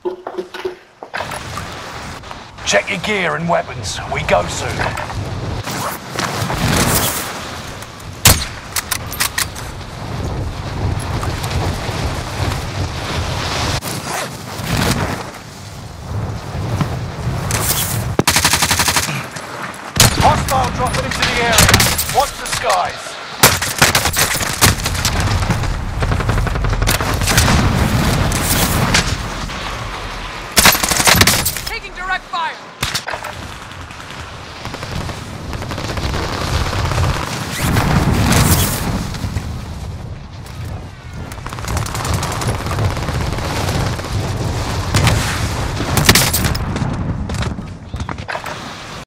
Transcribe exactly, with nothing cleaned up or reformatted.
Check your gear and weapons. We go soon. Hostile dropping into the area. Watch the skies.